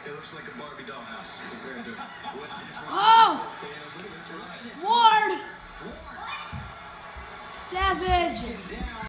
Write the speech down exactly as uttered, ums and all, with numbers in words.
It looks like a Barbie dollhouse compared to what this was. Oh! Look at this. Ward! Ward. Savage! Taken down.